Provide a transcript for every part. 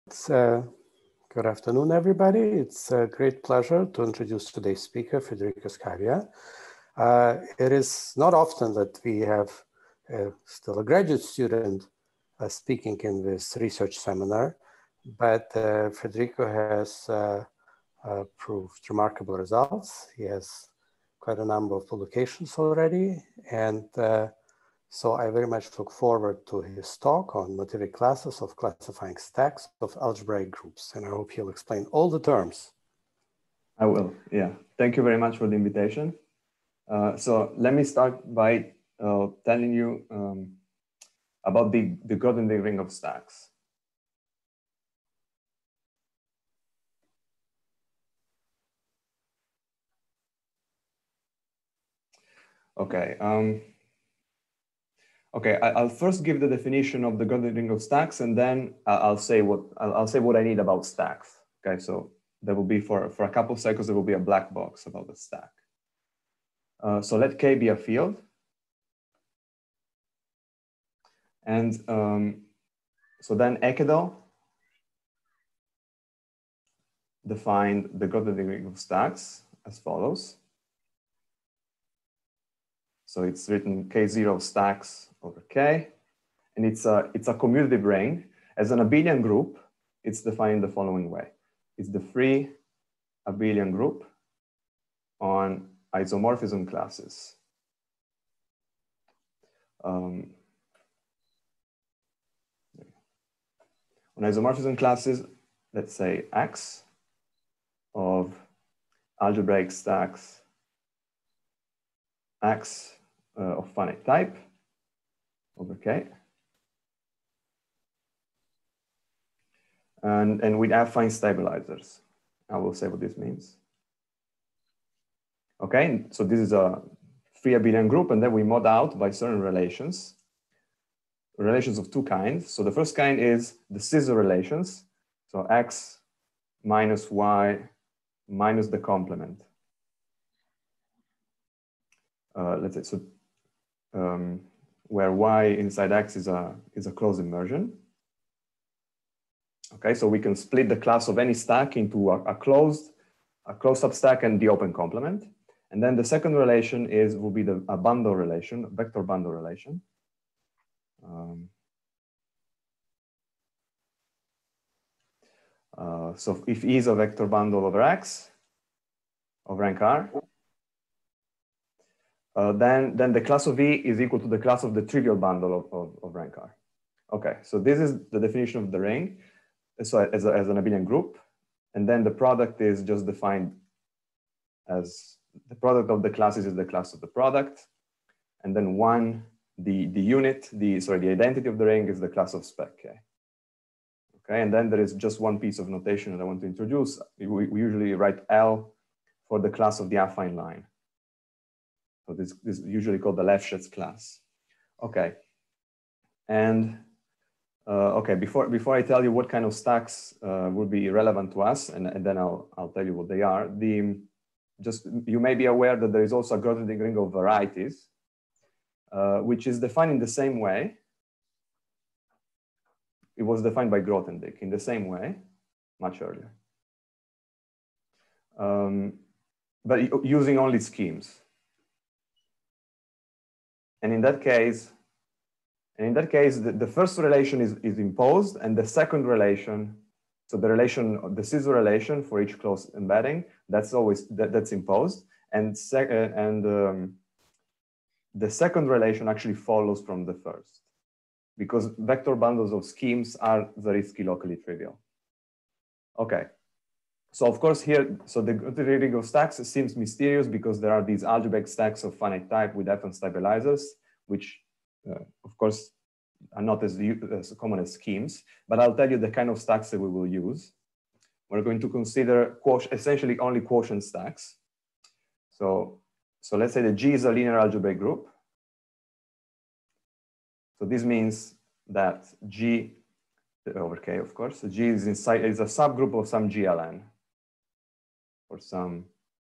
Good afternoon, everybody. It's a great pleasure to introduce today's speaker, Federico Scavia. It is not often that we have still a graduate student speaking in this research seminar, but Federico has proved remarkable results. He has quite a number of publications already, and so I very much look forward to his talk on Motivic classes of classifying stacks of algebraic groups. And I hope he'll explain all the terms. I will, yeah. Thank you very much for the invitation. So let me start by telling you about the Grothendieck ring of stacks. Okay. Okay, I'll first give the definition of the Grothendieck ring of stacks, and then I'll say what I need about stacks. Okay, so there will be for a couple of seconds there will be a black box about the stack. So let K be a field, and so then Ekedal defined the Grothendieck ring of stacks as follows. So it's written K0 of stacks over K, and it's a commutative ring. As an abelian group, it's defined the following way. It's the free abelian group on isomorphism classes. On isomorphism classes, let's say X of algebraic stacks X of finite type over K. And with affine stabilizers. I will say what this means. Okay, so this is a free abelian group, and then we mod out by certain relations of two kinds. So the first kind is the scissor relations. So X minus Y minus the complement. Let's say so, where Y inside X is a closed immersion. Okay, so we can split the class of any stack into a closed substack and the open complement. And then the second relation will be a bundle relation, a vector bundle relation. So if E is a vector bundle over X of rank R, then the class of E is equal to the class of the trivial bundle of rank R. Okay, so this is the definition of the ring. So as an abelian group, and then the product is just defined as the product of the classes is the class of the product, and then the identity of the ring is the class of spec K. Okay, and then there is just one piece of notation that I want to introduce. We usually write L for the class of the affine line. So this is usually called the Lefschetz class. Okay, and okay, before I tell you what kind of stacks would be relevant to us, and then I'll tell you what they are. You may be aware that there is also a Grothendieck ring of varieties, which is defined in the same way. It was defined by Grothendieck in the same way, much earlier, but using only schemes. And in that case, the first relation is imposed, and the second relation, so the scissor relation for each closed embedding, that's imposed, and the second relation actually follows from the first, because vector bundles of schemes are Zariski locally trivial. Okay, so of course here, so the Grothendieck ring of stacks seems mysterious because there are these algebraic stacks of finite type with affine stabilizers, which of course are not as common as schemes, but I'll tell you the kind of stacks that we will use. We're going to consider essentially only quotient stacks. So let's say that G is a linear algebraic group. So this means that G over K, of course, so G is a subgroup of some GLN or some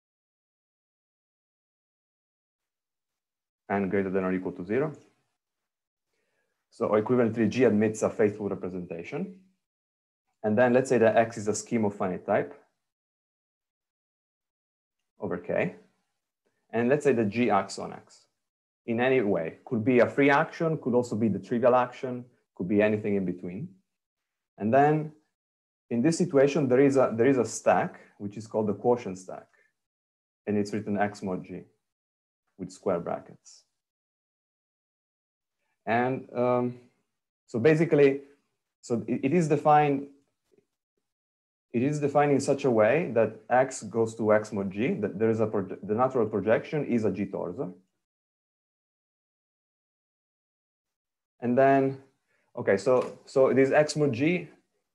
n greater than or equal to 0. So equivalently, G admits a faithful representation. And then let's say that X is a scheme of finite type over K. And let's say that G acts on X in any way. Could be a free action, could also be the trivial action, could be anything in between. And then in this situation, there is a stack, which is called the quotient stack. And it's written X mod G with square brackets. And so basically, so it is defined in such a way that X goes to X mod G, that there is the natural projection is a G torsor. And then, okay, so this X mod G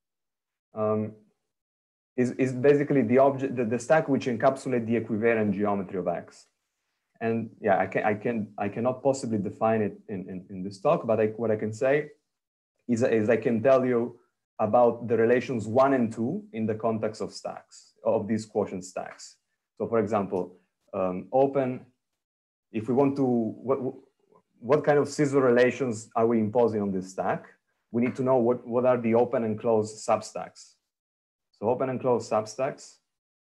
is basically the object, the stack which encapsulates the equivariant geometry of X. And yeah, I cannot possibly define it in this talk, but what I can say is I can tell you about the relations 1 and 2 in the context of stacks, of these quotient stacks. So for example, open, if we want to, what kind of scissor relations are we imposing on this stack? We need to know what are the open and closed substacks. So open and closed substacks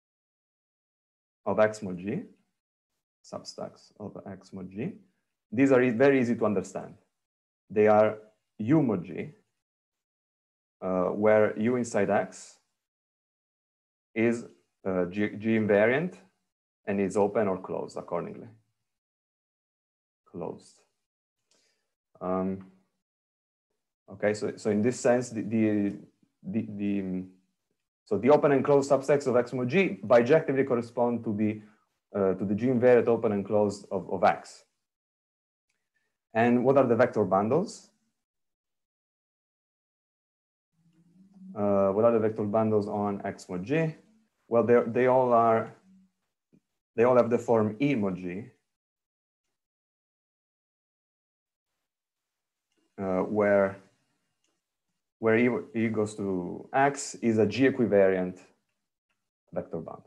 of X mod G, substacks of X mod G. These are very easy to understand. They are U mod G, where U inside X is G invariant and is open or closed accordingly. Closed. Okay, so in this sense, the open and closed subsets of X mod G bijectively correspond to the G invariant open and closed of X. And what are the vector bundles? What are the vector bundles on X mod G? Well, they all have the form E mod G, where E goes to X is a G equivariant vector bundle.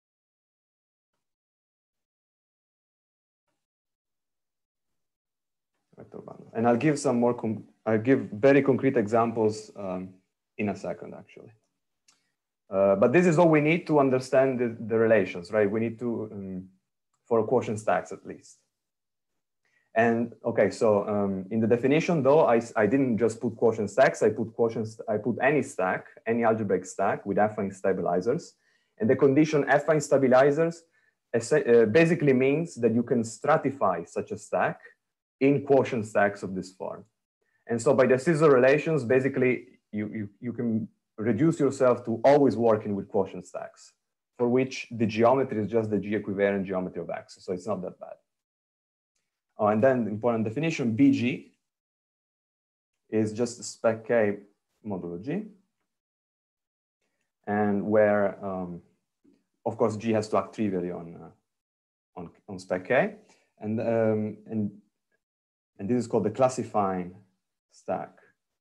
And I'll give some more, I'll give very concrete examples in a second, actually. But this is all we need to understand the relations, right? We need to, for quotient stacks at least. And okay, so in the definition though, I didn't just put quotient stacks, I put any stack, any algebraic stack with affine stabilizers. And the condition affine stabilizers basically means that you can stratify such a stack in quotient stacks of this form. And so by the scissor relations, basically you can reduce yourself to always working with quotient stacks, for which the geometry is just the G equivariant geometry of X. So it's not that bad. Oh, and then the important definition, BG is just spec K modulo G. And where, of course, G has to act trivially on spec K. And this is called the classifying stack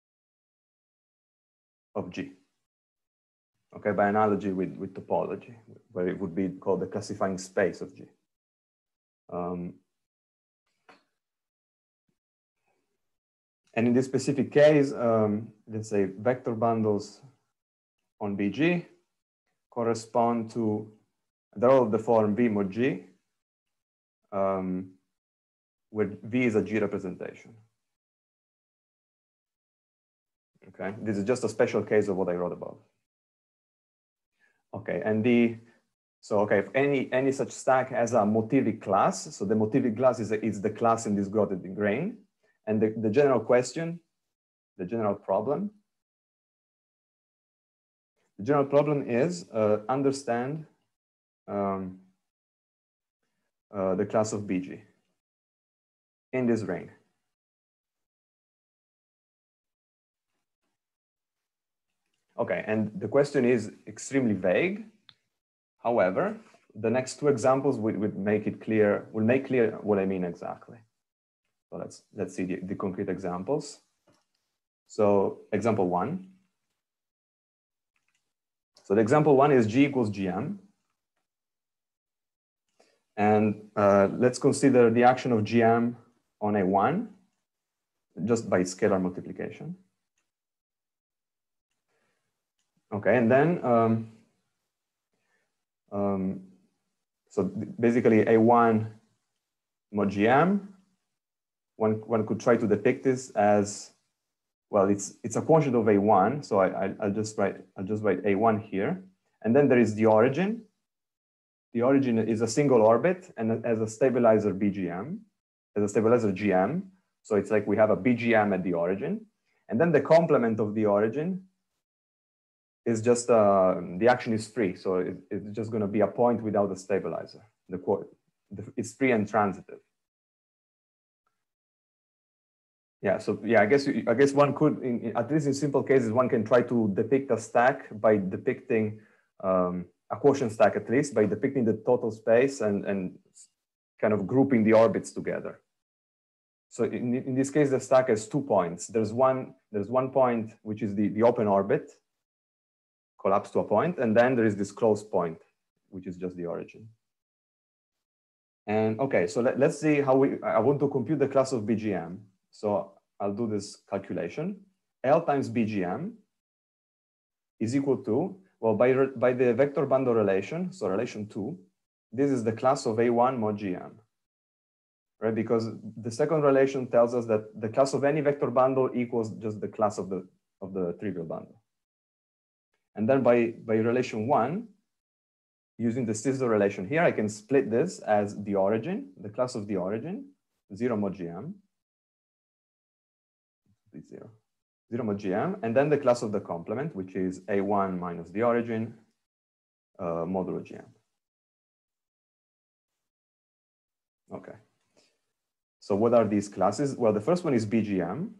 of G. Okay, by analogy with topology, where it would be called the classifying space of G. And in this specific case, let's say vector bundles on BG correspond to, they're all of the form V mod G, where V is a G representation. Okay, this is just a special case of what I wrote about. Okay, and if any such stack has a Motivic class, so the Motivic class is the class in this grotted grain. And the general question, the general problem is understand the class of BG in this ring. Okay, and the question is extremely vague. However, the next two examples would make it clear, will make clear what I mean exactly. So let's see the concrete examples. So example 1. So the example 1 is G equals GM. And let's consider the action of GM on A1 just by scalar multiplication. Okay, and then, so basically A1 mod GM, one could try to depict this as, well, it's a quotient of A1. So I'll just write A1 here. And then there is the origin. The origin is a single orbit and as a stabilizer BGM, as a stabilizer GM. So it's like we have a BGM at the origin. And then the complement of the origin is just, the action is free. So it's just going to be a point without a stabilizer. It's free and transitive. Yeah, so yeah, I guess one could, at least in simple cases, one can try to depict a stack by depicting a quotient stack, at least by depicting the total space and kind of grouping the orbits together. So in this case, the stack has 2 points. There's one point, which is the open orbit, collapsed to a point, and then there is this closed point, which is just the origin. And okay, so let's see how I want to compute the class of BGM. So I'll do this calculation. L times BGM is equal to, well, by the vector bundle relation, so relation 2, this is the class of A1 mod GM, right? Because the second relation tells us that the class of any vector bundle equals just the class of the trivial bundle. And then by relation 1, using the scissor relation here, I can split this as the origin, the class of the origin, 0 mod GM, 0 mod GM, and then the class of the complement, which is A1 minus the origin, modulo GM. Okay. So what are these classes? Well, the first one is BGM.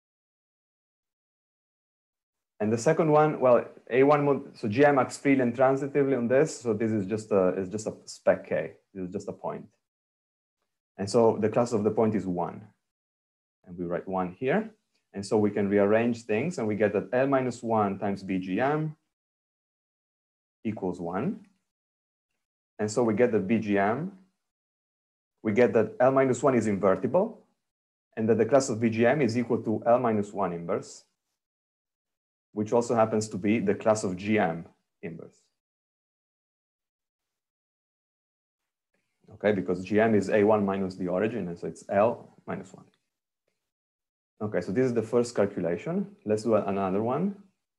And the second one, well, A1 mod, so GM acts freely and transitively on this. So this is just a spec K. This is just a point. And so the class of the point is 1. And we write 1 here. And so we can rearrange things and we get that L minus 1 times BGM equals 1. And so we get that BGM, we get that L minus 1 is invertible and that the class of BGM is equal to L minus 1 inverse, which also happens to be the class of GM inverse. Okay, because GM is A1 minus the origin, and so it's L minus 1. Okay, so this is the first calculation. Let's do another one.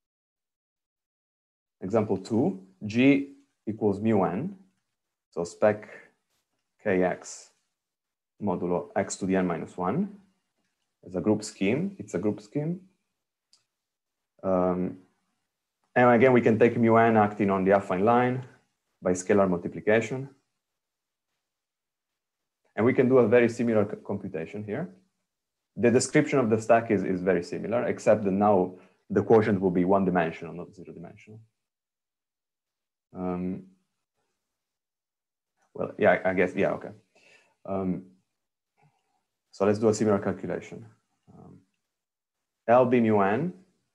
Example 2, G equals mu n. So spec Kx modulo x to the n minus 1. It's a group scheme. It's a group scheme. And again, we can take mu n acting on the affine line by scalar multiplication. And we can do a very similar computation here. The description of the stack is very similar, except that now the quotient will be one-dimensional, not zero-dimensional. Well, yeah, I guess, yeah, okay. So let's do a similar calculation. LB mu n,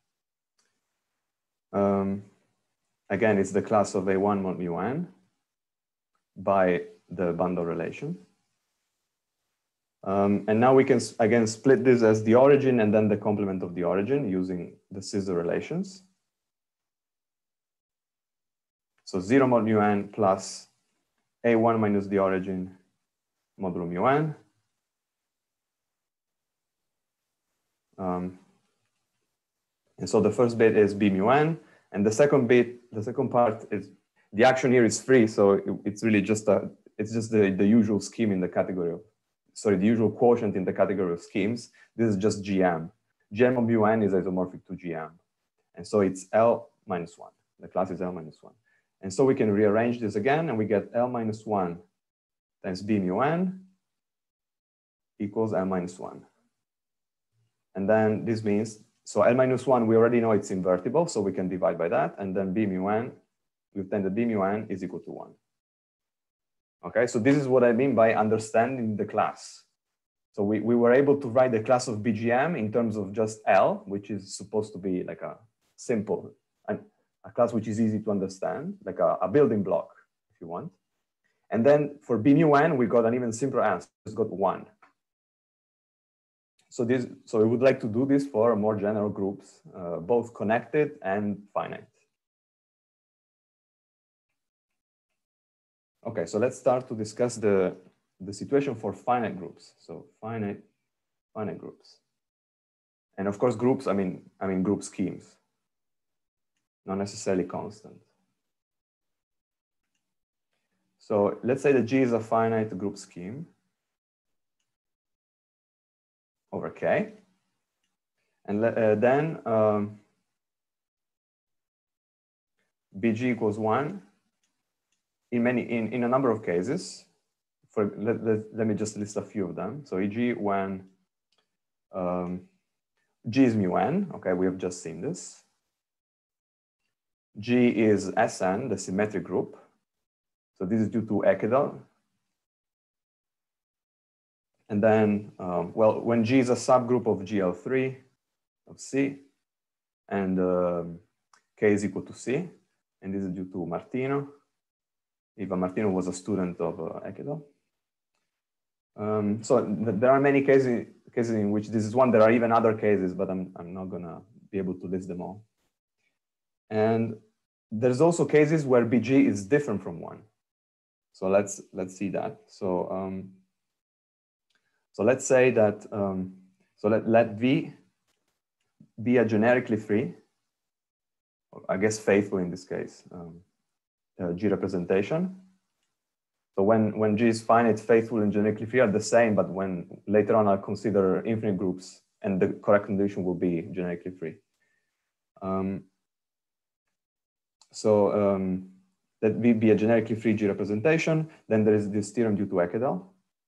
again, it's the class of A1 mod mu n by the bundle relation. And now we can, again, split this as the origin and then the complement of the origin using the scissor relations. So 0 mod mu n plus A1 minus the origin modulo mu n. And so the first bit is B mu n. And the second bit, the second part is, the action here is free. So it's really just the usual scheme in the category of, sorry, the usual quotient in the category of schemes. This is just GM. GM of mu n is isomorphic to GM. And so it's L minus 1. The class is L minus 1. And so we can rearrange this again and we get L minus 1 times B mu n equals L minus 1. And then this means, so L minus 1, we already know it's invertible, so we can divide by that. And then B mu n, we obtain that B mu n is equal to 1. Okay, so this is what I mean by understanding the class. So we were able to write the class of BGM in terms of just L, which is supposed to be like a simple, a class which is easy to understand, like a building block, if you want. And then for B mu n, we got an even simpler answer, it's got 1. So we would like to do this for more general groups, both connected and finite. Okay, so let's start to discuss the situation for finite groups. So finite groups. And of course, groups, I mean group schemes, not necessarily constant. So let's say that G is a finite group scheme over K. And then BG equals 1 in a number of cases. Let me just list a few of them. So e.g. when G is mu n, okay, we have just seen this. G is Sn, the symmetric group. So this is due to Ekedal. And then, well, when G is a subgroup of GL3 of C, and K is equal to C, and this is due to Martino. Ivan Martino was a student of Ekedal. So there are many cases in which this is one. There are even other cases, but I'm not gonna be able to list them all. And there's also cases where BG is different from 1. So let's see that. So so let's say that so let V be a generically free, I guess faithful in this case, G representation. So when G is finite, faithful, and generically free are the same, but when later on I'll consider infinite groups, and the correct condition will be generically free. That V be a generically free G representation. Then there is this theorem due to Ekedal.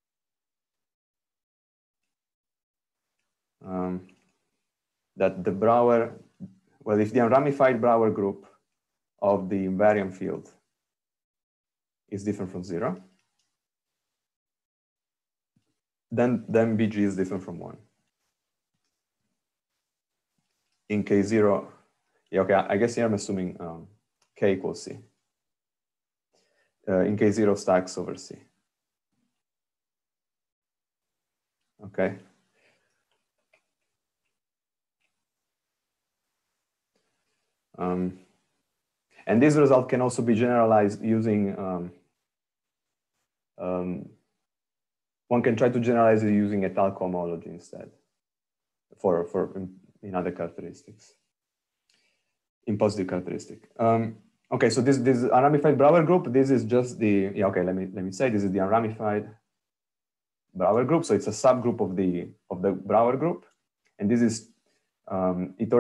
That the Brouwer, well, if the unramified Brouwer group of the invariant field is different from 0, then BG is different from 1. In K0, yeah, okay, I guess here I'm assuming K equals C. In K0 stacks over C. Okay. And this result can also be generalized using, one can try to generalize it using a Tal cohomology instead in other characteristics, in positive characteristic. Okay, so this unramified Brouwer group, this is just the, yeah, okay, let me say this is the unramified Brouwer group. So it's a subgroup of the Brouwer group. And this is, it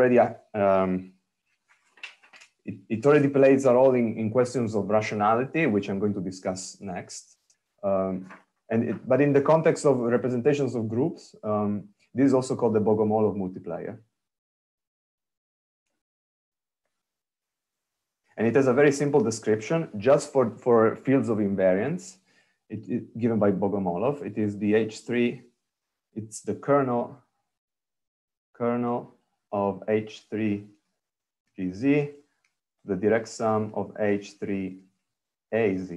already plays a role in questions of rationality, which I'm going to discuss next. But in the context of representations of groups, this is also called the Bogomolov multiplier. And it has a very simple description just for fields of invariance, given by Bogomolov. It is the H3, it's the kernel of H3 GZ, the direct sum of H3 AZ,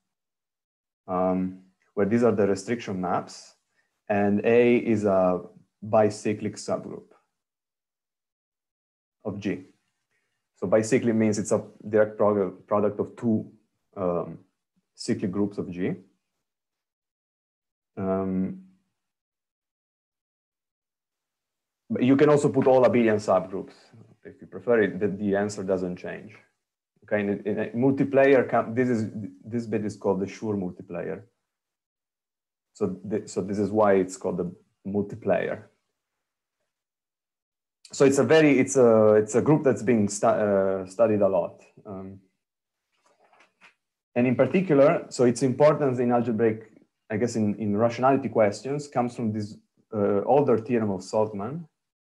where these are the restriction maps, and A is a bicyclic subgroup of G. So bicyclic means it's a direct product of two cyclic groups of G. But you can also put all abelian subgroups if you prefer it. The answer doesn't change. Okay, in a multiplayer, this bit is called the Schur multiplayer. So this is why it's called the multiplayer. So it's a group that's being studied a lot, and in particular, so its importance in algebraic, I guess, in rationality questions comes from this older theorem of Saltman,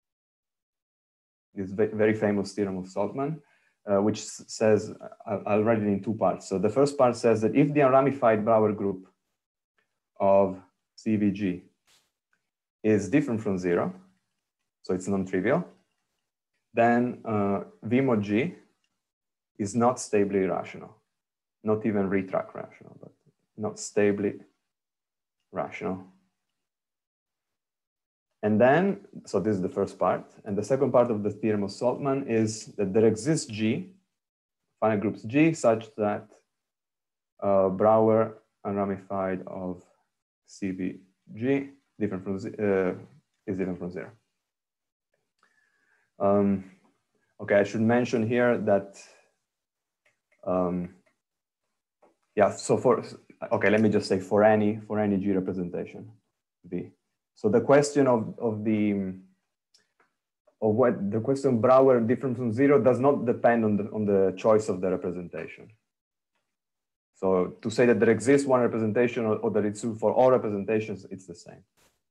this very famous theorem of Saltman, which says, I'll write it in two parts. So the first part says that if the unramified Brouwer group of CVG is different from 0, so it's non-trivial, then V mod G is not stably rational, not even retract rational, but not stably rational. And then, so this is the first part. And the second part of the theorem of Saltman is that there exists G, finite groups G, such that Brouwer unramified of CBG different from is different from 0. Okay, I should mention here that yeah. So okay, let me just say for any G representation V. So the question of what the question Brouwer different from 0 does not depend on the choice of the representation. So to say that there exists one representation or that it's true for all representations, it's the same.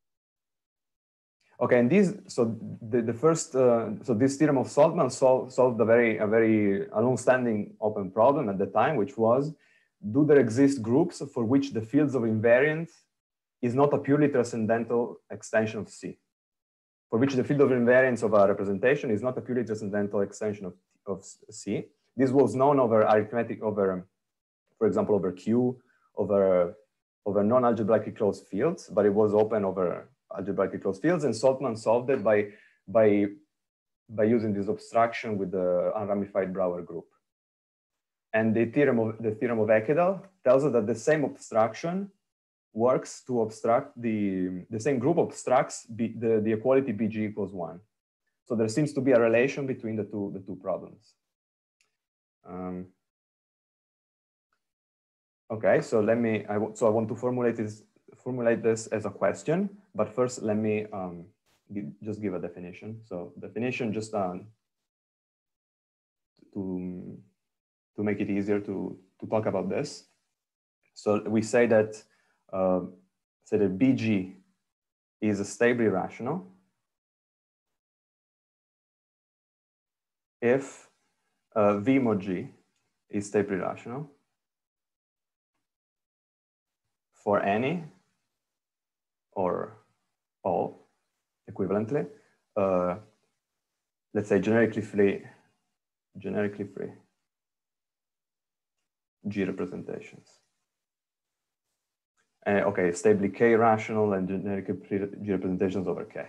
Okay, and so the first, so this theorem of Saltman solved a very long-standing open problem at the time, which was, do there exist groups for which the fields of invariance is not a purely transcendental extension of C? For which the field of invariance of a representation is not a purely transcendental extension of C. This was known over arithmetic, for example, over Q, over non-algebraically closed fields, but it was open over algebraically closed fields, and Saltman solved it by using this abstraction with the unramified Brouwer group. And the theorem of Ekedal tells us that the same abstraction works to abstract the same group abstracts the equality BG equals 1. So there seems to be a relation between the two problems. Okay, so I want to formulate this as a question, but first let me just give a definition. So definition just to make it easier to talk about this. So we say that BG is stably rational if V mod G is stably rational for any or all equivalently, let's say generically free G representations. Okay, stably K rational and generically free G representations over K.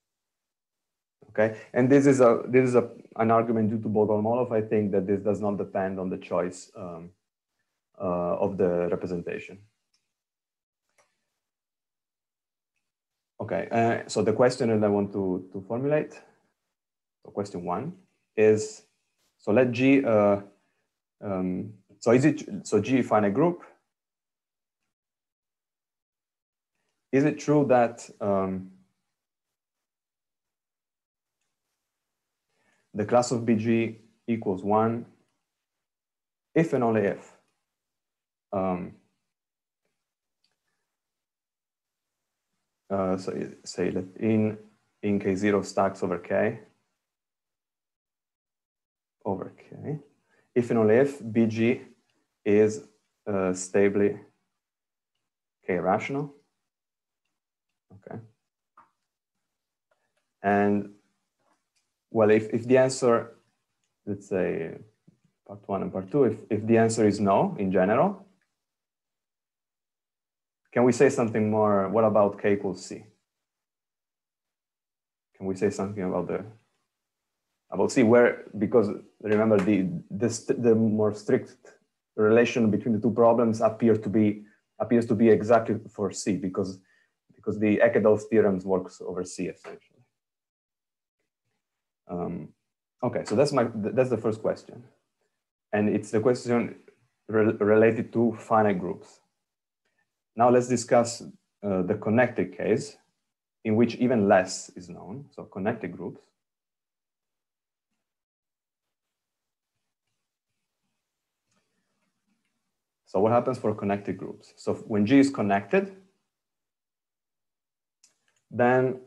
Okay, and this is an argument due to Bogomolov. I think that this does not depend on the choice of the representation. Okay, so the question that I want to formulate, so question 1 is, so let G, so G finite group. Is it true that the class of BG equals 1 if and only if so say that in K0 stacks over K, if and only if BG is stably K rational. Okay. And well, if the answer, let's say part 1 and part 2, if the answer is no in general, can we say something more? What about K equals C? Can we say something about C, where, because remember the more strict relation between the two problems appears to be exactly for C, because the Ekedal's theorems works over C essentially. Okay, so that's the first question, and it's the question related to finite groups. Now let's discuss the connected case, in which even less is known. So connected groups. So what happens for connected groups? So when G is connected, then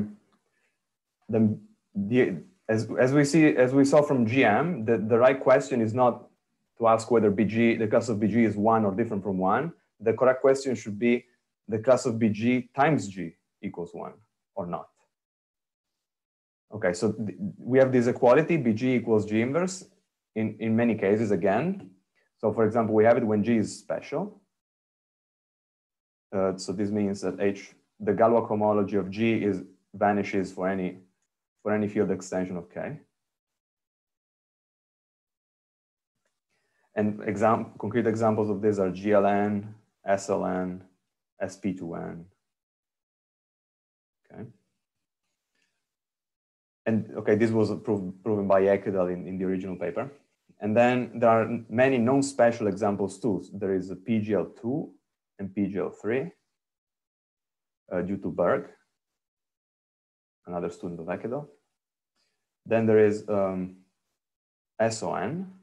as we saw from GM, the right question is not to ask whether the class of BG is 1 or different from 1. The correct question should be the class of BG times G equals 1 or not. Okay, so we have this equality, BG equals G inverse in many cases again. So for example, we have it when G is special. So this means that the Galois homology of G vanishes for any field extension of K. And concrete examples of this are GLN, SLN, SP2N. Okay. And okay, this was proven by Ekedal in the original paper. And then there are many non-special examples too. There is a PGL2 and PGL3 due to Berg, another student of Ekedal. Then there is SON.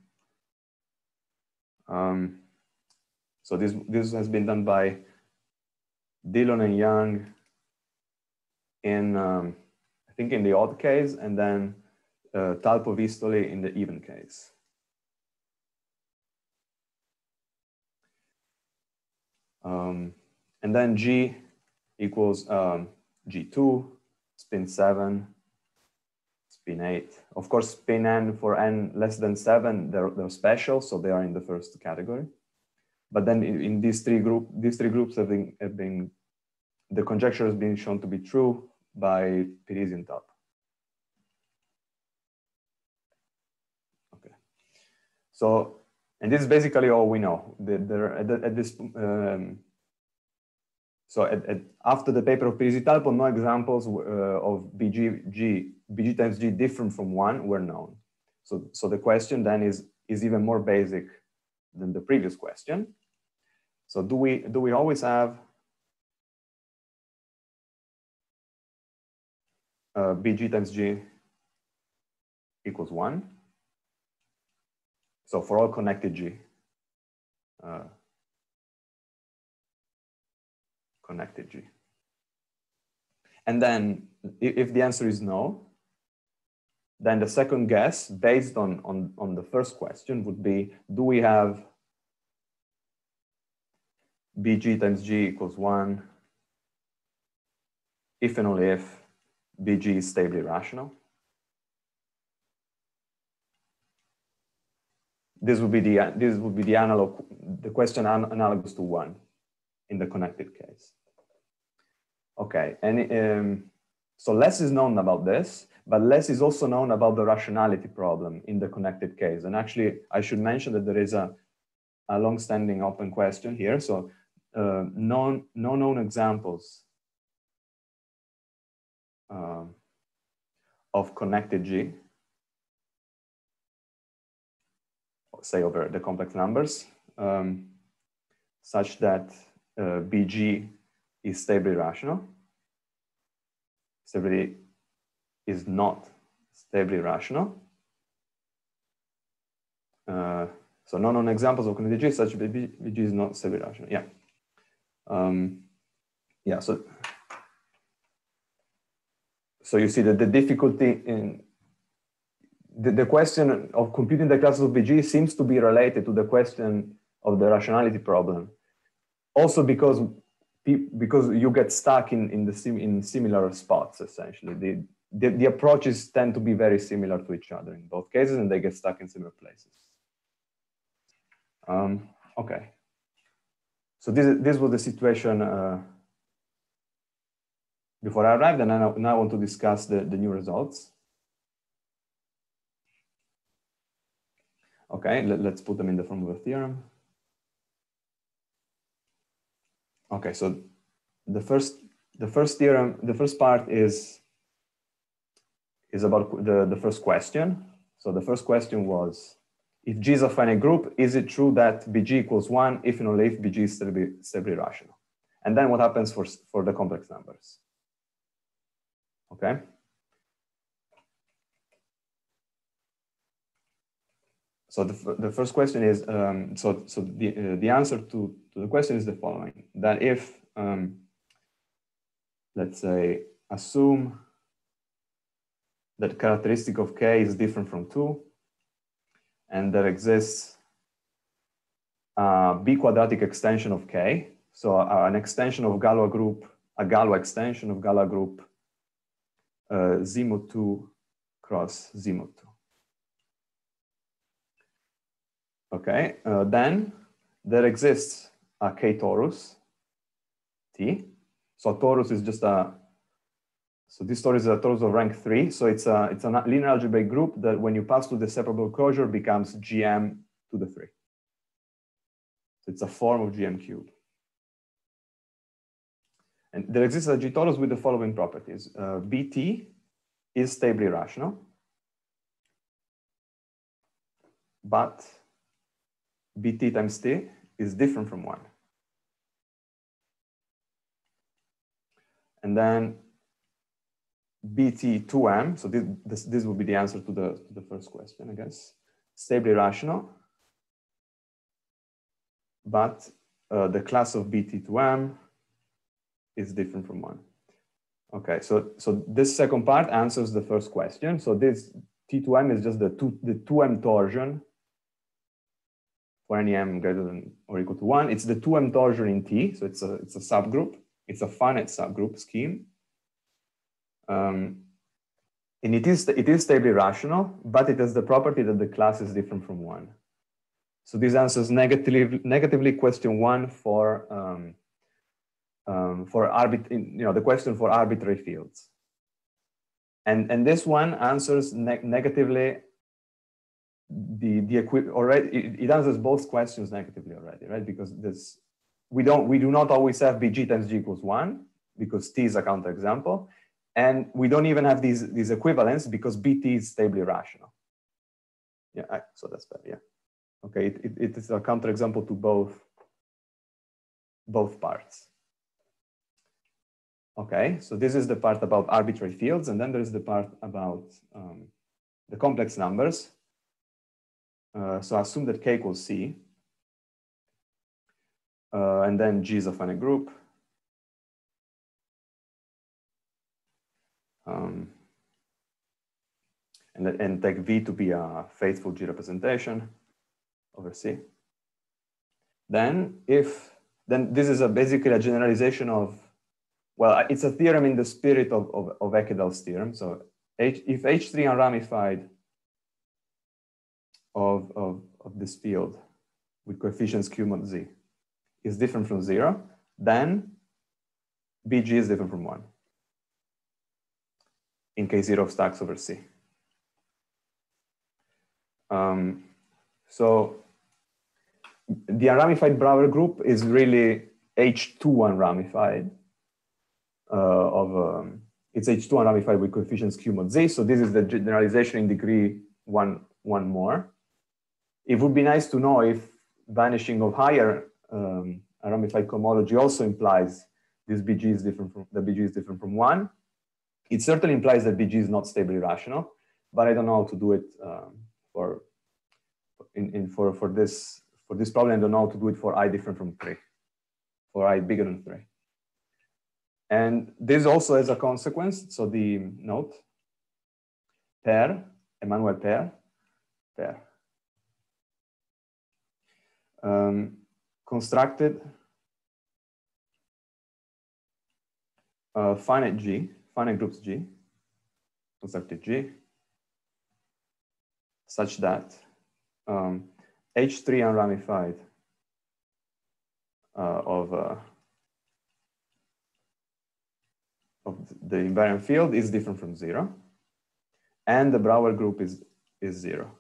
So this has been done by Dillon and Young in, I think in the odd case, and then Talpo-Vistoli in the even case. And then G equals G2, spin 7, spin 8. Of course, spin n for n less than 7, they're special, so they are in the first category. But then in these three groups have been the conjecture has been shown to be true by Pirisi and Talpo. Okay. So, and this is basically all we know. After the paper of Pirisi Talpo, no examples of BG times G different from 1 were known. So the question then is even more basic than the previous question. So do we always have BG times G equals 1? So for all connected G. Connected G. And then if the answer is no, then the second guess based on the first question would be, do we have BG times G equals 1 if and only if BG is stably rational? This would be the analog, the question analogous to 1 in the connected case. Okay, and so less is known about this, but less is also known about the rationality problem in the connected case. And actually, I should mention that there is a long-standing open question here. So no known examples of connected G, say over the complex numbers, such that BG is stably rational. Stably is not stably rational. So no known examples of connected G such that BG is not stably rational. Yeah. Yeah. So you see that the difficulty in the question of computing the classes of BG seems to be related to the question of the rationality problem. Also because you get stuck in similar spots, essentially. The approaches tend to be very similar to each other in both cases, and they get stuck in similar places. Okay. So this was the situation before I arrived, and now I want to discuss the new results. Okay, let's put them in the form of a theorem. Okay, so the first theorem, the first part is about the first question. So the first question was, if G is a finite group, is it true that BG equals 1 if and only if BG is stably rational? And then what happens for the complex numbers? Okay. So the first question is, the answer to the question is the following, that if, let's say, assume that characteristic of K is different from 2, and there exists a B-quadratic extension of K, so an extension of Galois group, a Galois extension of Galois group Z mod 2 cross Z mod 2. Okay, then there exists a K torus T. So torus is just so this torus is a torus of rank 3. So it's a linear algebraic group that when you pass to the separable closure becomes GM to the 3. it's a form of GM cubed. And there exists a G-torus with the following properties. BT is stably rational, but BT times T is different from 1. And then BT2M, so this will be the answer to the first question, I guess. Stably rational, but the class of BT2M is different from 1. Okay, so this second part answers the first question. So this T2M is just the 2M torsion for any m greater than or equal to 1. It's the 2M torsion in T, so it's a subgroup. It's a finite subgroup scheme. And it is stably rational, but it has the property that the class is different from 1. So this answers negatively question 1 for the question for arbitrary fields. And this one answers negatively it answers both questions negatively already, right? Because we do not always have BG times G equals 1 because T is a counterexample. And we don't even have these equivalents because BT is stably rational. Yeah, so that's bad, yeah. Okay, it is a counterexample to both parts. Okay, so this is the part about arbitrary fields, and then there is the part about the complex numbers. So assume that K equals C, and then G is a finite group. And take V to be a faithful G representation over C. Then this is basically a generalization of, well, it's a theorem in the spirit of Ekedal's theorem. So if H3 unramified of this field with coefficients Q mod Z is different from 0, then BG is different from 1 in case 0 stacks over C. So the unramified Brouwer group is really H2 unramified it's H2 unramified with coefficients Q mod Z. So this is the generalization in degree one more. It would be nice to know if vanishing of higher unramified cohomology also implies this BG is different from BG is different from 1. It certainly implies that BG is not stably rational, but I don't know how to do it for this problem. I don't know how to do it for I different from 3, for I bigger than 3. And this also has a consequence. So the note pair, Emmanuel pair. Constructed finite groups G, constructed G, such that H3 unramified of the invariant field is different from 0, and the Brouwer group is 0.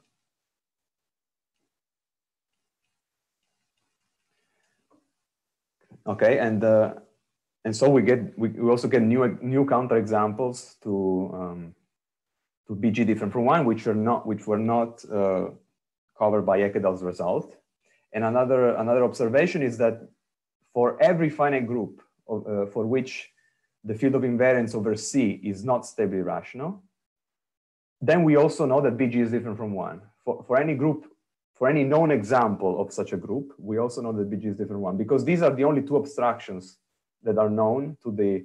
Okay, and so we also get new counterexamples to BG different from 1, which were not covered by Ekedal's result. And another observation is that for every finite group for which the field of invariance over C is not stably rational, then we also know that BG is different from 1. For any group, for any known example of such a group, we also know that BG is different from 1, because these are the only two abstractions that are known that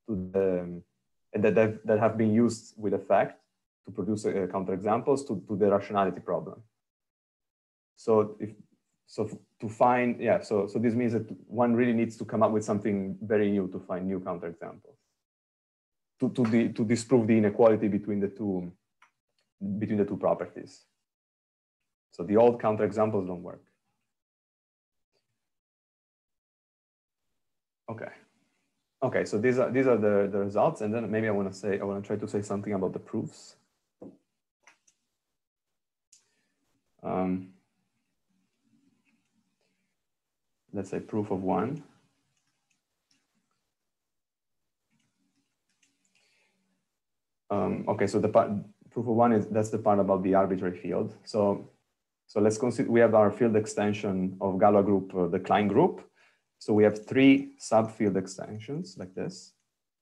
have been used with effect to produce counterexamples to the rationality problem. So so this means that one really needs to come up with something very new to find new counterexamples to disprove the inequality between the two properties. So the old counterexamples don't work. Okay, so these are the results, and then maybe I want to try to say something about the proofs. let's say proof of one. Okay, so the part, proof of one is, that's the part about the arbitrary field. So let's consider, we have our field extension of Galois group, the Klein group. So we have 3 subfield extensions like this.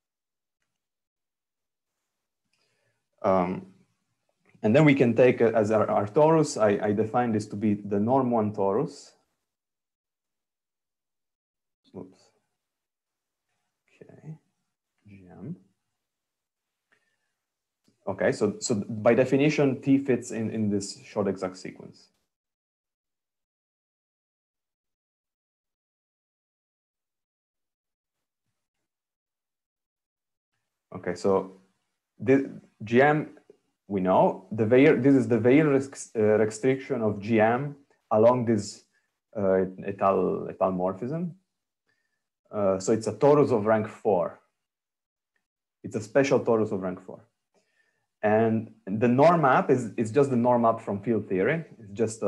And then we can take as our torus, I define this to be the norm 1 torus. Oops. Okay, GM. Okay, so by definition, T fits in this short exact sequence. Okay, so this GM, we know, this is the Weil restriction of GM along this étal morphism. So it's a torus of rank 4. It's a special torus of rank 4. And the norm map is just the norm map from field theory. It's just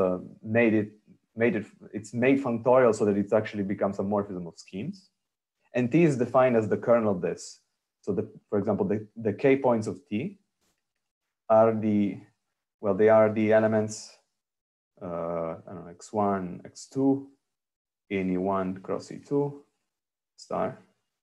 it's made functorial so that it actually becomes a morphism of schemes. And T is defined as the kernel of this. So for example, the K points of T are they are the elements, I don't know, X1, X2, in E1 cross E2 star,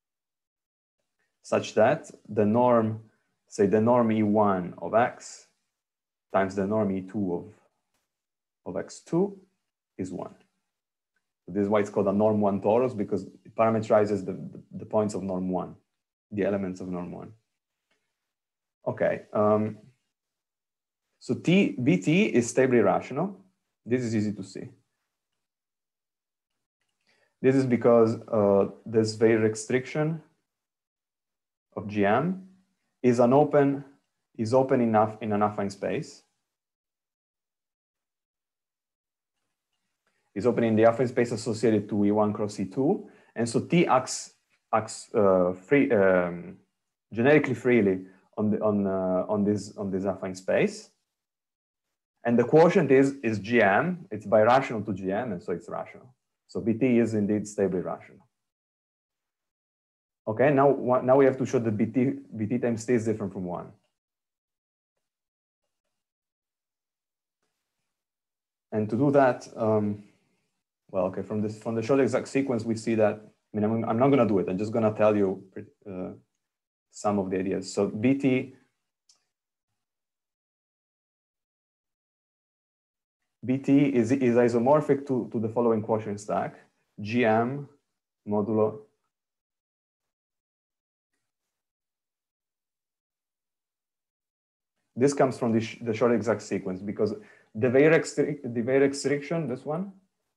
such that the norm, say the norm E1 of X times the norm E2 of X2 is 1. So this is why it's called a norm 1 torus, because it parameterizes the points of norm 1, the elements of norm 1. Okay, so BT is stably rational. This is easy to see. This is because this Weil restriction of GM is open enough in an affine space. Is open in the affine space associated to E1 cross E2, and so T acts generically freely on this affine space, and the quotient is GM. It's birational to GM, and so it's rational. So BT is indeed stably rational. Okay, now we have to show that BT times T is different from 1. And to do that, well, okay, from the short exact sequence, we see that, I mean, I'm not gonna do it. I'm just gonna tell you some of the ideas. So BT is isomorphic to the following quotient stack: GM modulo this comes from the short exact sequence, because the Weil restriction, this one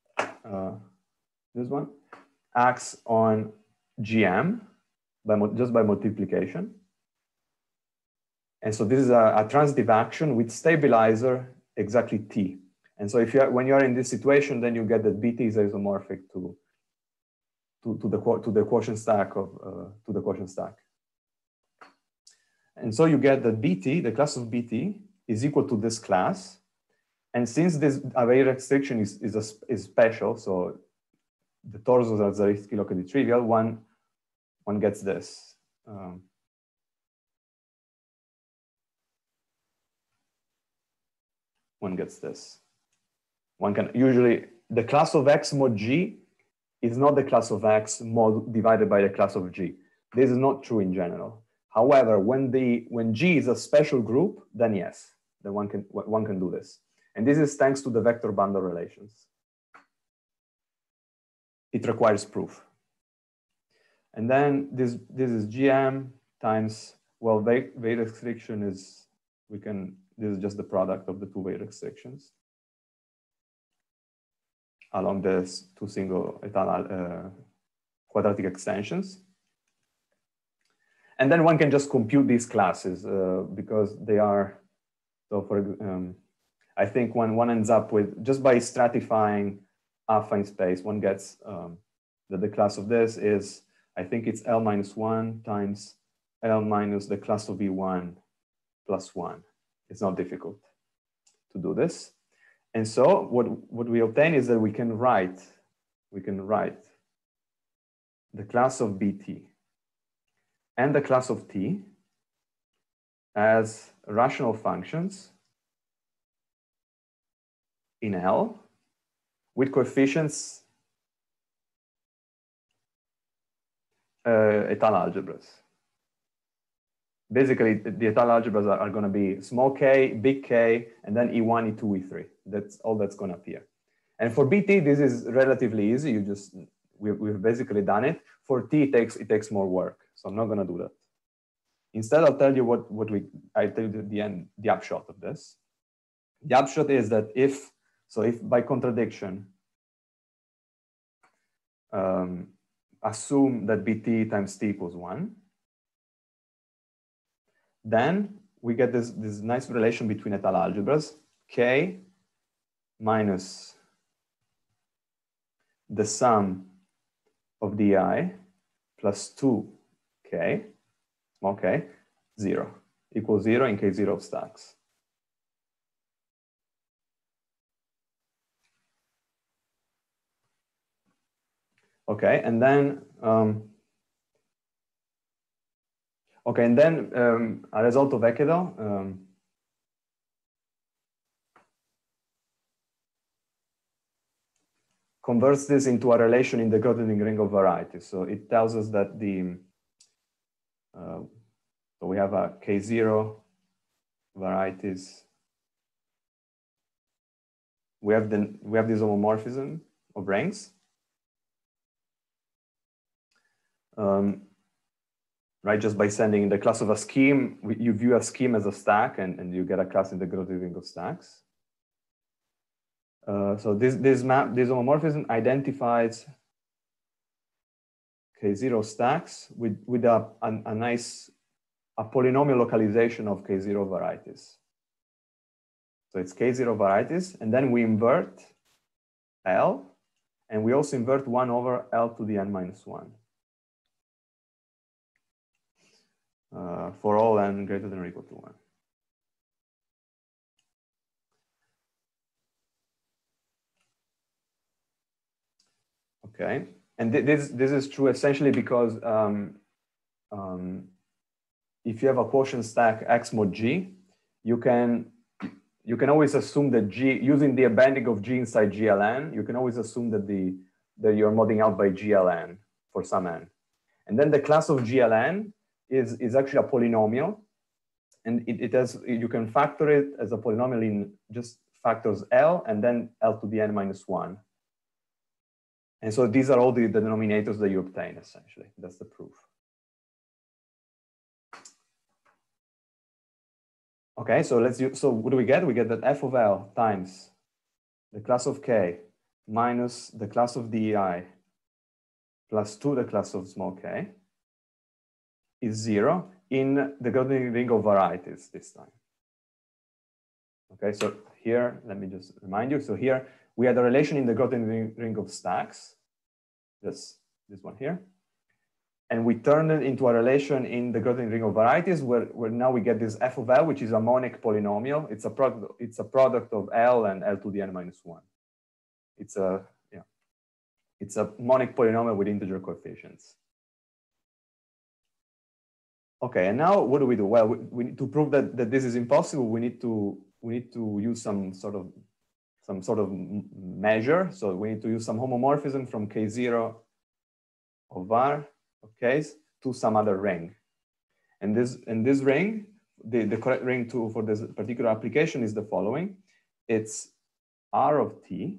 acts on GM just by multiplication. And so this is a transitive action with stabilizer exactly T. And so when you are in this situation, then you get that BT is isomorphic to the quotient stack And so you get that BT, the class of BT, is equal to this class. And since this Weil restriction is special, so the torsos are Zariski locally trivial, one gets this. One gets this. One can usually, the class of X mod G is not the class of X mod divided by the class of G. This is not true in general. However, when G is a special group, then yes, then one can do this. And this is thanks to the vector bundle relations. It requires proof. And then this is GM times, well, Weil restriction is, this is just the product of the two Weil restrictions along these two single étal quadratic extensions. And then one can just compute these classes because they are, so I think when one ends up with, just by stratifying affine space, one gets that the class of this is, I think it's L minus 1 times L minus the class of V1 plus 1. It's not difficult to do this. And so what we obtain is that we can write we can write the class of BT and the class of T as rational functions in L with coefficients étale algebras. Basically, the étale algebras are going to be small k, big K, and then E1, E2, E3. That's all that's going to appear. And for BT, this is relatively easy. We've basically done it. For T, it takes more work. So I'm not going to do that. Instead, I'll tell you I tell you the upshot of this. The upshot is that if by contradiction, assume that BT times T equals 1, then we get this nice relation between étale algebras, K minus the sum of DI plus 2K, small k, 0, equals 0 in case 0 of stacks. Okay, and then a result of Ekedal, converts this into a relation in the Grothendieck ring of varieties. So it tells us that so we have a K0 varieties. We have this homomorphism of rings. Right, just by sending the class of a scheme, you view a scheme as a stack, and you get a class in the Grothendieck ring of stacks. So this homomorphism identifies K0 stacks with a nice polynomial localization of K0 varieties. So it's K0 varieties, and then we invert L, and we also invert 1 over L to the n minus 1. For all n greater than or equal to 1. Okay, and this is true essentially because if you have a quotient stack X mod G, you can always assume that G, using the embedding of G inside GLN, you can always assume that you're modding out by GLN for some n. And then the class of GLN is actually a polynomial, and you can factor it as a polynomial in just factors L and then L to the n minus 1. And so these are all the denominators that you obtain, essentially. That's the proof. Okay, so what do we get? We get that f of L times the class of K minus the class of DEI plus 2 the class of small k is 0 in the Grothendieck ring of varieties this time. Okay, so here, let me just remind you. So here we had a relation in the Grothendieck ring of stacks, this one here. And we turned it into a relation in the Grothendieck ring of varieties where now we get this f of L, which is a monic polynomial. It's a product of L and L to the n minus 1. It's a monic polynomial with integer coefficients. Okay, and now what do we do? Well, we need to prove that this is impossible. We need to use some sort of measure. So we need to use some homomorphism from K0 of var of Ks to some other ring. And this ring, the correct ring for this particular application is the following. It's R of T,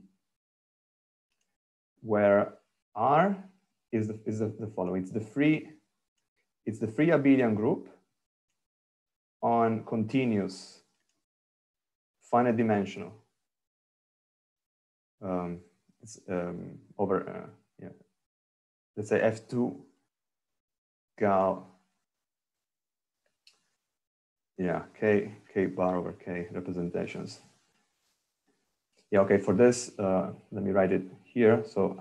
where R is the following. It's the free abelian group on continuous finite dimensional. Over let's say F2 gal, K bar over K representations. Yeah, okay, for this, let me write it here. So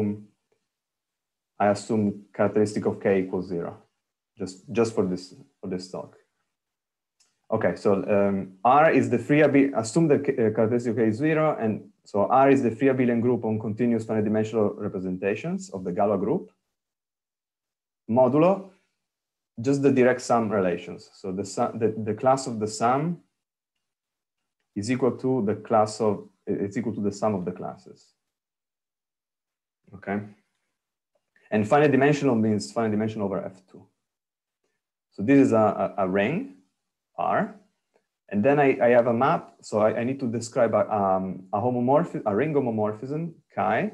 I assume characteristic of K equals 0, just for this talk. Okay, so R is the free assume the characteristic of K is 0, and so R is the free abelian group on continuous finite dimensional representations of the Galois group. Modulo, just the direct sum relations. So the class of the sum is equal to the class of, it's equal to the sum of the classes. Okay. And finite dimensional means finite dimension over F2. So this is a ring, R. And then I have a map. So I need to describe a ring homomorphism, chi,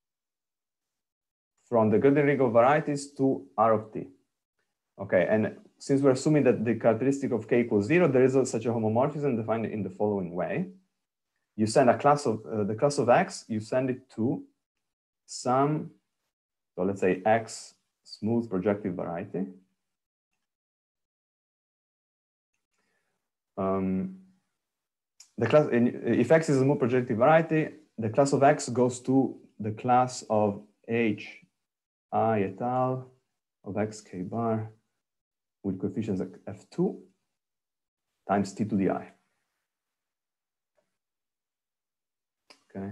from the Gaussian ring of varieties to R of T. Okay, and since we're assuming that the characteristic of K equals 0, there is such a homomorphism defined in the following way. You send a class of, the class of X, you send it to some, so let's say X smooth projective variety. The class, if X is a smooth projective variety, the class of X goes to the class of H I et al of X K bar with coefficients at F2 times T to the I. Okay.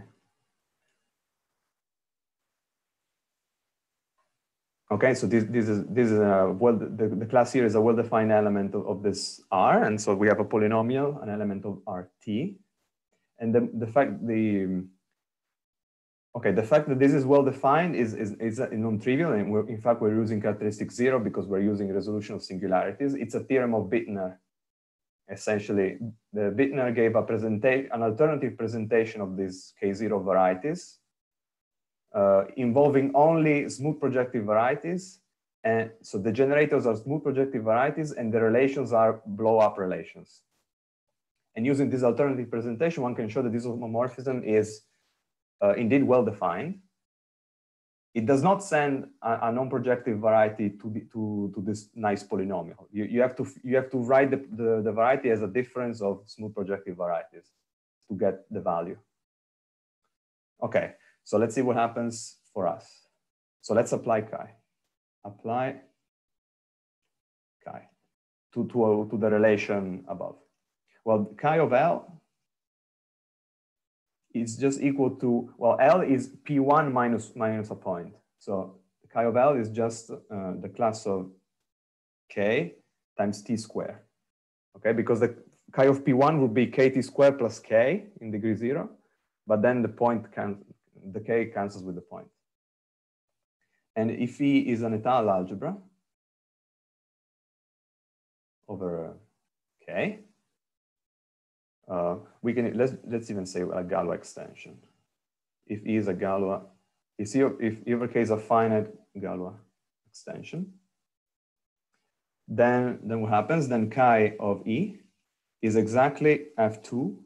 Okay, so this is a the class here is a well-defined element of this R, and so we have a polynomial, an element of RT, and the fact that this is well-defined is non-trivial, and in fact we're using characteristic 0 because we're using resolution of singularities. It's a theorem of Bittner. Essentially, the Bittner gave an alternative presentation of these K0 varieties, involving only smooth projective varieties. And so the generators are smooth projective varieties and the relations are blow-up relations. And using this alternative presentation, one can show that this homomorphism is indeed well-defined. It does not send a non-projective variety to this nice polynomial. You have to write the variety as a difference of smooth projective varieties to get the value. Okay. So let's see what happens for us. So let's apply chi. Apply chi to the relation above. Well, chi of L is just equal to, well, L is P1 minus a point. So chi of L is just the class of K times T squared. Okay, because the chi of P1 would be KT squared plus K in degree 0, but then the K cancels with the point. And if E is an étale algebra over K, we can, let's even say a Galois extension. If E is a Galois, if E over K is a finite Galois extension, then what happens? Then chi of E is exactly F2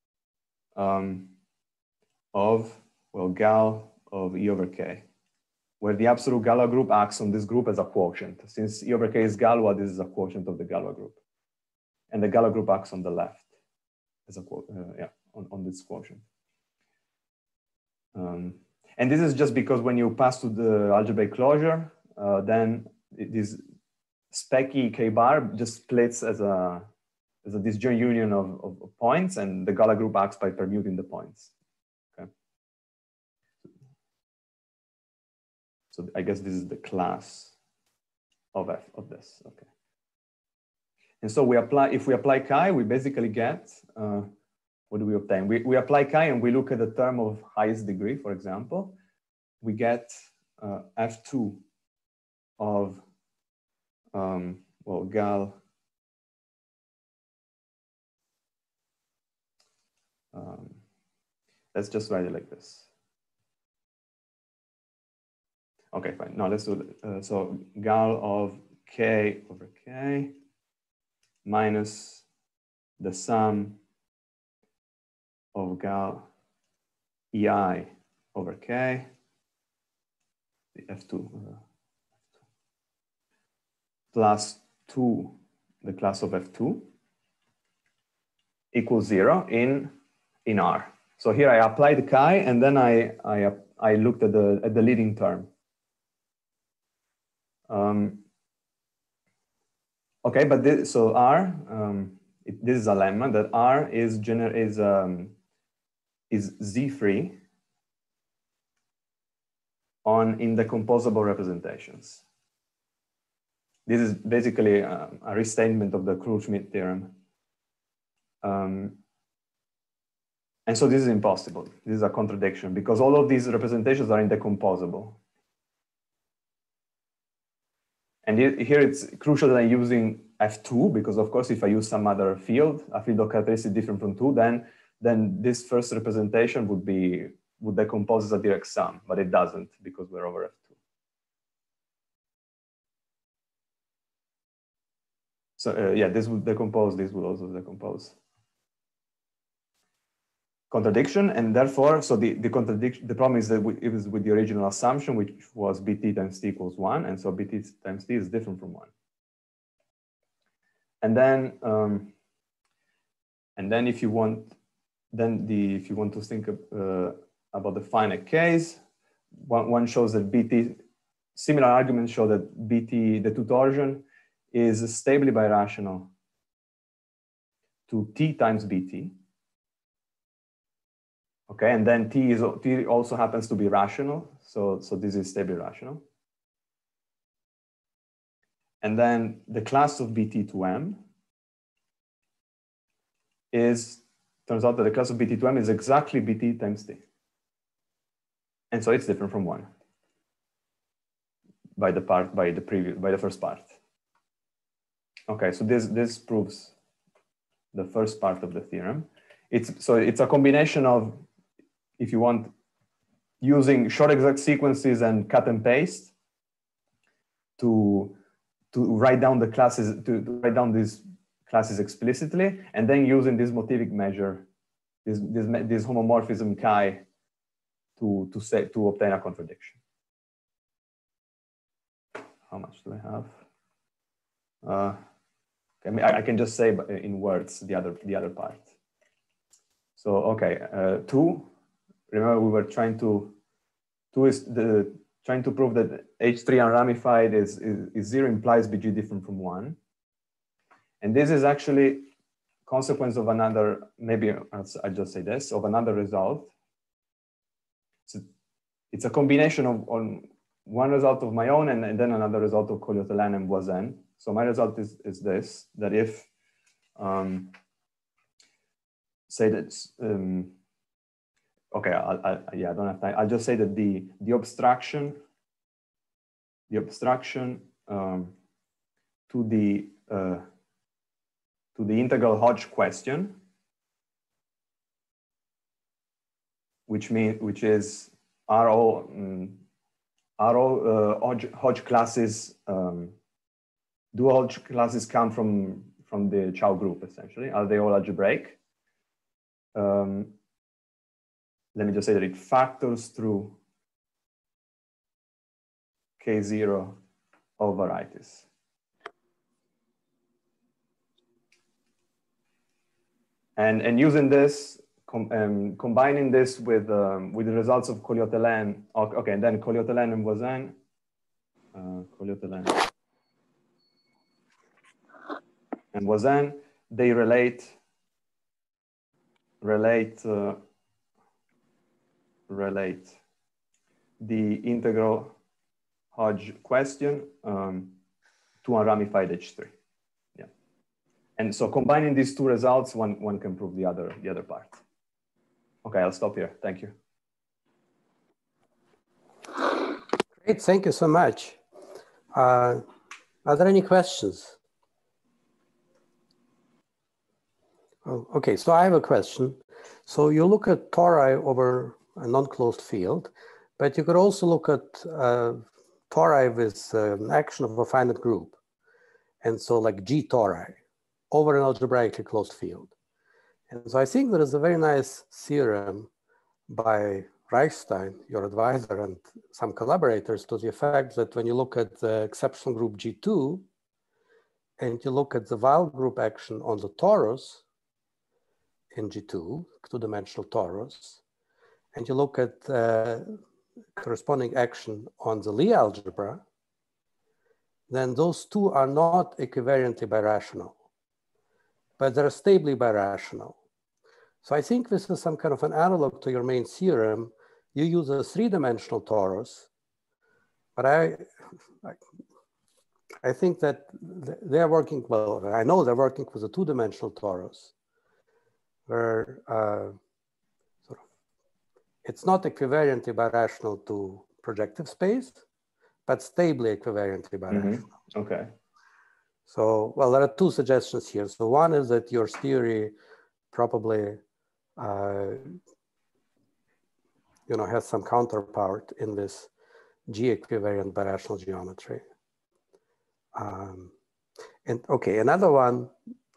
of, well, gal of E over K, where the absolute Galois group acts on this group as a quotient. Since E over K is Galois, this is a quotient of the Galois group. And the Galois group acts on the left as a on this quotient. And this is just because when you pass to the algebraic closure, then this specky K bar just splits as a disjoint union of points, and the Galois group acts by permuting the points. Okay. So I guess this is the class of F of this. Okay. And so if we apply chi, we basically get, what do we obtain? We apply chi and we look at the term of highest degree, for example. We get F2 of, well, gal, let's just write it like this. Okay, fine. Now let's do it. So gal of K over K minus the sum of gal EI over K, the F2, plus 2, the class of F2, equals 0 in R. So here I applied chi, and then I looked at the leading term. Okay, but so R this is a lemma that R is Z-free on indecomposable representations. This is basically a restatement of the Krull-Schmidt theorem. And so this is impossible. This is a contradiction because all of these representations are indecomposable. And here it's crucial that I'm using F2 because, of course, if I use some other field, a field of characteristic different from 2, then this first representation would decompose as a direct sum, but it doesn't because we're over F2. So yeah, this would decompose, this would also decompose. Contradiction, and therefore, so the contradiction, the problem is that it was with the original assumption, which was BT times T equals 1, and so BT times T is different from 1. And then if you want, if you want to think about the finite case, one shows that BT, similar arguments show that BT, the two torsion, is stably birational to T times BT. Okay, and then T also happens to be rational, so this is stably rational. And then the class of BT to M turns out that the class of BT to M is exactly BT times T. And so it's different from 1 by the first part. Okay, so this proves the first part of the theorem. It's a combination of, if you want, using short exact sequences and cut and paste to write down the classes, to write down these classes explicitly, and then using this Motivic measure, this homomorphism chi to obtain a contradiction. How much do I have? I can just say in words the other part. So okay, 2. Remember, we were trying to prove that H3 unramified is 0 implies BG different from 1, and this is actually consequence of another. Maybe I just say this of another result. It's a combination of one result of my own and then another result of Kolyatelan and Voisin. So my result is this: that if say that. Okay, yeah, I don't have time. I'll just say that the abstraction to the integral Hodge question, which is are all Hodge classes? Do Hodge classes come from the Chow group essentially? Are they all algebraic? Let me just say that it factors through K0 of varieties. And using this, combining this with the results of Kolyatelan, okay, and then Kolyatelan and Voisin, Kolyatelan and Voisin, they relate the integral Hodge question to unramified H3. Yeah, and so combining these two results, one can prove the other part. Okay, I'll stop here. Thank you. Great, thank you so much. Are there any questions? Oh, okay, so I have a question. So you look at tori over a non-closed field, but you could also look at tori with an action of a finite group. And so like G tori over an algebraically closed field. And so I think there is a very nice theorem by Reichstein, your advisor, and some collaborators to the effect that when you look at the exceptional group G2 and you look at the Weil group action on the torus in G2, two-dimensional torus, and you look at corresponding action on the Lie algebra, then those two are not equivariantly birational. but they're stably birational. So I think this is some kind of an analog to your main theorem. You use a three-dimensional torus, but I think that they're working, well, I know they're working with a two-dimensional torus, where sort of, it's not equivariantly birational to projective space, but stably equivariantly birational. Okay. So, well, there are two suggestions here. So one is that your theory probably, has some counterpart in this G-equivariant birational geometry. And okay, another one.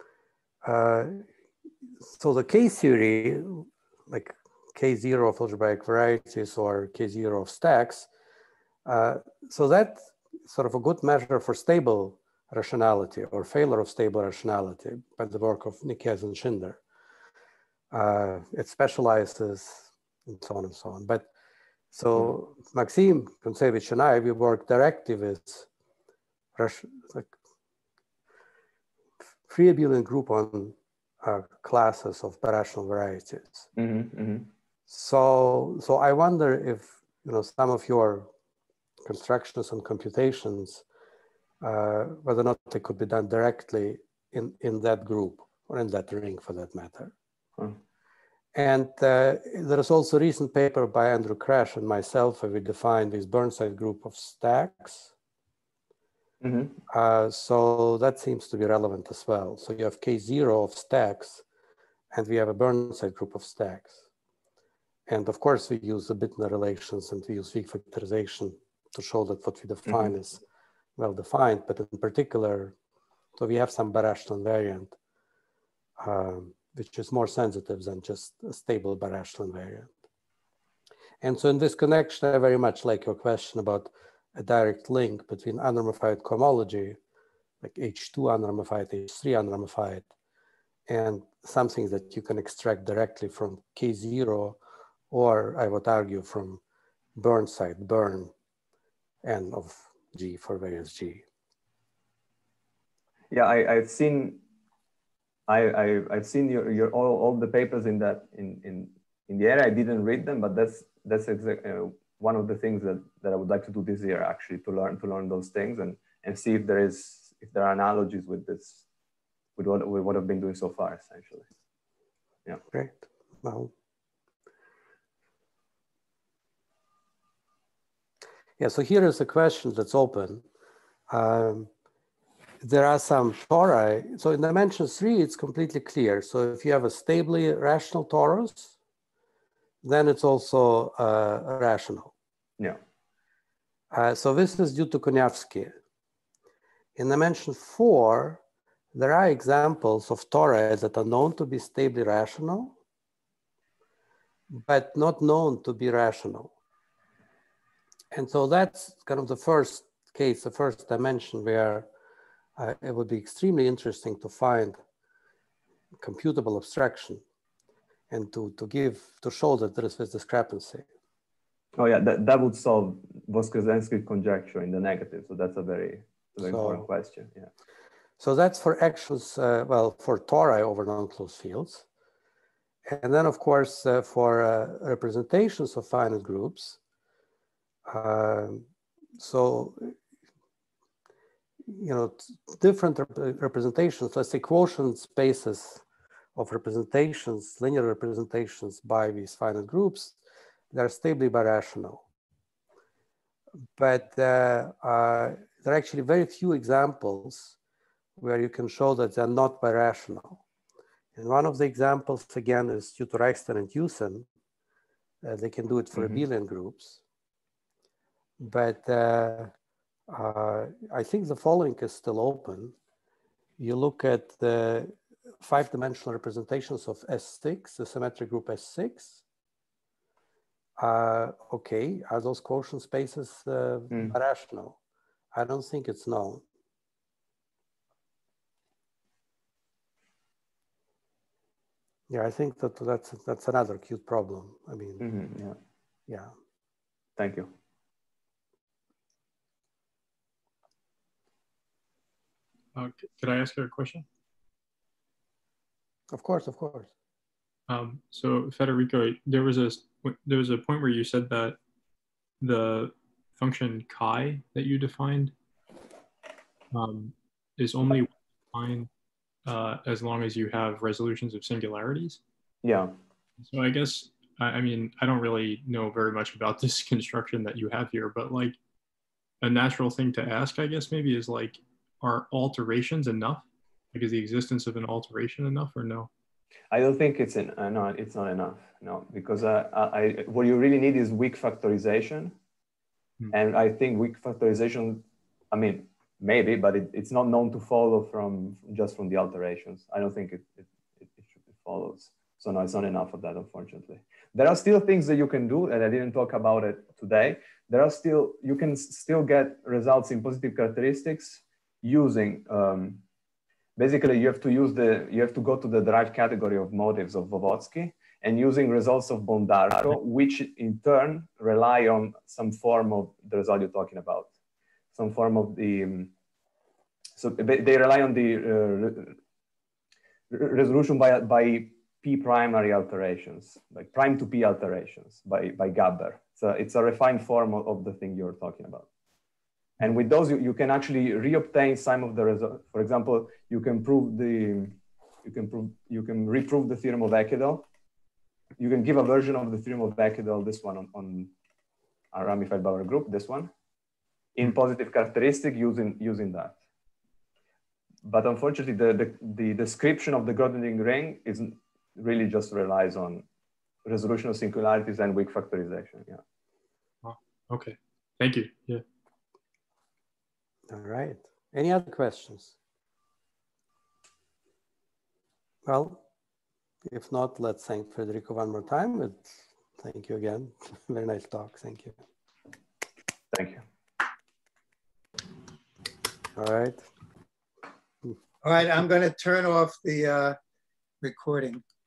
So the K-theory, like K0 of algebraic varieties or K0 of stacks, so that's sort of a good measure for stable rationality or failure of stable rationality by the work of Nikias and Schinder. It specializes and so on and so on. But so Maxim Kontsevich and I, we work directly with like free abelian group on classes of birational varieties. So I wonder if some of your constructions and computations, whether or not they could be done directly in that group or in that ring for that matter. And there is also a recent paper by Andrew Crash and myself where we define this Burnside group of stacks. So that seems to be relevant as well. So you have K0 of stacks, and we have a Burnside group of stacks. And of course, we use the Bittner relations and we use weak factorization to show that what we define is well defined, but in particular, so we have some birational invariant, which is more sensitive than just a stable birational invariant. And so in this connection, I very much like your question about a direct link between unramified cohomology, like H2 unramified, H3 unramified, and something that you can extract directly from K0, or I would argue from Burnside, Burn, N of G for various G. Yeah, I've seen your all the papers in that in the area. I didn't read them, but that's one of the things that I would like to do this year, actually, to learn those things and see if there are analogies with this, with what I've been doing so far, essentially. Yeah. Great. Well, yeah. So here is a question that's open. There are some tori. So in dimension 3, it's completely clear. So if you have a stably rational torus, then it's also rational. Yeah. So this is due to Koniavsky. In dimension 4, there are examples of tori that are known to be stably rational, but not known to be rational. And so that's kind of the first case, the first dimension where it would be extremely interesting to find computable abstraction and to show that there is this discrepancy. Oh yeah, that would solve Voskresensky conjecture in the negative. So that's a very important question. Yeah. So that's for actions, for tori over non-closed fields. And then of course, for representations of finite groups, different representations, let's say quotient spaces of representations, linear representations by these finite groups, they're stably birational. But there are actually very few examples where you can show that they're not birational. And one of the examples, again, is due to Reichstein and Hewson. They can do it for abelian groups. But I think the following is still open. You look at the 5-dimensional representations of S6, the symmetric group S6. Okay, are those quotient spaces birational? I don't think it's known. Yeah, I think that's another cute problem. I mean, yeah. Thank you. Could I ask you a question? Of course, of course. So Federico, there was a point where you said that the function chi that you defined is only defined as long as you have resolutions of singularities. Yeah. So I guess, I mean, I don't really know very much about this construction that you have here, but like a natural thing to ask, I guess, maybe is like, are alterations enough? Like, is the existence of an alteration enough or no? I don't think it's no, it's not enough. No, because what you really need is weak factorization. And I think weak factorization, I mean, maybe, but it's not known to follow from the alterations. I don't think it follows. So no, it's not enough of that, unfortunately. There are still things that you can do, and I didn't talk about it today. You can still get results in positive characteristics using, basically you have to go to the derived category of motives of Vovotsky and using results of Bondarco, which in turn rely on some form of the result you're talking about. Some form of the, so they rely on the resolution by P primary alterations, like prime to P alterations by Gabber. So it's a refined form of the thing you're talking about. And with those, you can actually reobtain some of the results. For example, you can reprove the theorem of Ekedal. You can give a version of the theorem of Ekedal, this one on a ramified Bauer group, this one, in positive characteristic using that. But unfortunately, the description of the Grothendieck ring isn't really just relies on resolution of singularities and weak factorization. Yeah. Oh, okay. Thank you. Yeah. All right. Any other questions? Well, if not, let's thank Federico one more time. Thank you again. Very nice talk. Thank you. Thank you. All right. All right, I'm going to turn off the recording.